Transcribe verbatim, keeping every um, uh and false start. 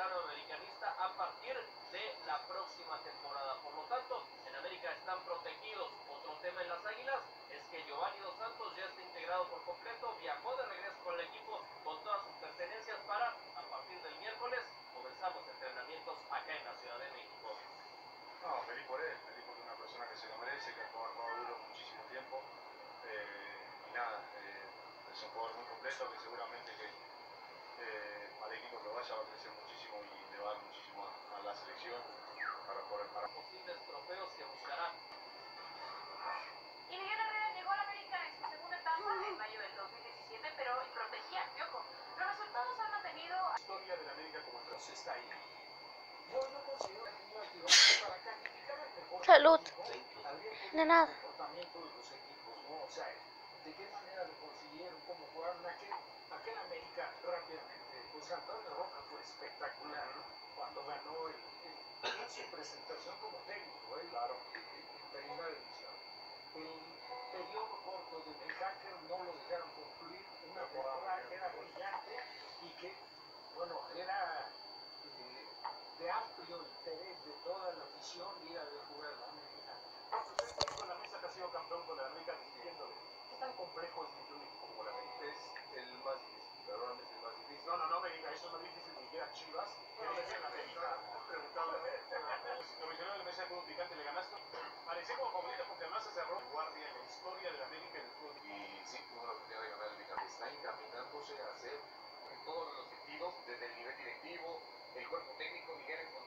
verano americanista a partir de la próxima temporada. Por lo tanto, en América están protegidos. Otro tema en las Águilas es que Giovanni Dos Santos ya está integrado por completo, viajó de regreso con el equipo con todas sus pertenencias para, a partir del miércoles, comenzamos entrenamientos acá en la Ciudad de México. No, feliz por él, feliz porque es una persona que se lo merece, que ha trabajado duro muchísimo tiempo. Eh, y nada, eh, es un jugador muy completo que seguramente que eh, al equipo que vaya va a crecer muchísimo y le va a dar muchísimo a, a la selección para poder para posibles trofeos que buscará. Y Miguel Herrera llegó a la América en su segunda etapa en mayo del dos mil diecisiete, pero protegía a Piojo. Los resultados han mantenido la historia de la América como entonces está ahí. Yo no considero que para calificar el mejor Salud. equipo, De nada. el comportamiento de los equipos, ¿no? O sea, de qué manera lo consiguieron, cómo jugaron, aquel, aquel América rápidamente. Pues Antonio Roca fue espectacular, ¿no? Cuando ganó el, el, en su presentación como técnico, ¿eh? Claro, en primera división. El periodo corto de Ben Hacker no lo dejaron concluir, una temporada que era brillante y que, bueno, era eh, de amplio interés de toda la afición ir a ver jugar a la América. Entonces, usted con la mesa que ha sido campeón con la América, diciéndole, ¿qué tan complejo es dirigir un equipo como la América? Es el más difícil, perdón, es el más difícil. No, no, no me diga, eso es más difícil ni que a Chivas, que dirige la América. Preguntado de lo mencionó en la mesa de fútbol picante, le ganaste. Parecía como favorito porque además se cerró guardia en la historia de la América en el fútbol. Y sí, tuvo la oportunidad de ganar el bicampeonato. Está encaminándose a hacer en todos los sentidos, desde el nivel directivo, el cuerpo técnico, Miguel